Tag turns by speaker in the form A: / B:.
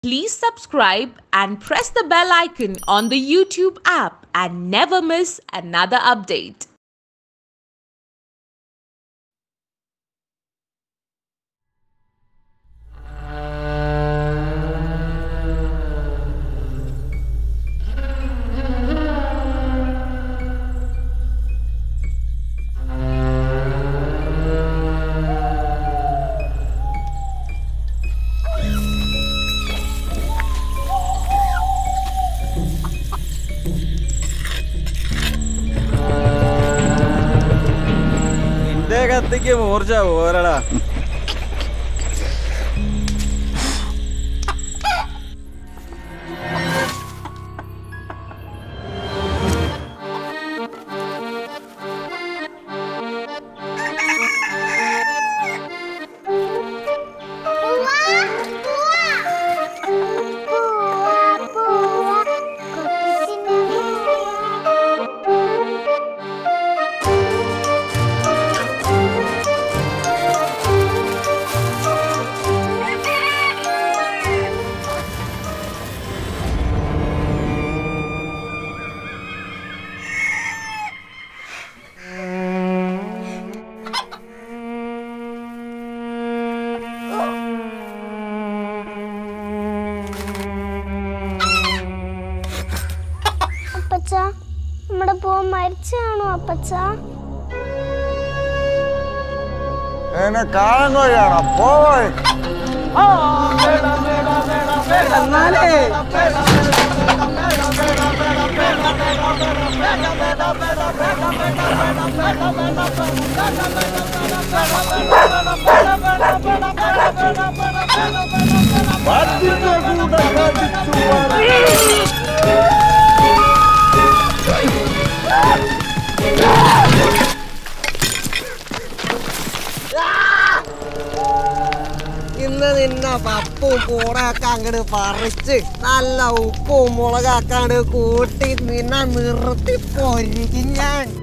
A: Please subscribe and press the bell icon on the YouTube app and never miss another update.
B: കത്തിക്ക് മൂർച്ച പോരടാ.
C: നമ്മുടെ പോ മരിച്ചാണോ അപ്പച്ച?
D: എന്നെ കാണാൻ കഴിയാണോ? പോയി
E: ഇന്ന് നിന്ന പപ്പും കൂടൊക്കെ അങ്ങോട്ട് പറിച്ച് നല്ല ഉപ്പും മുളകൊക്കെ അങ്ങോട്ട് കൂട്ടി നിന്നെ നിർത്തി പൊരിക്കും ഞാൻ.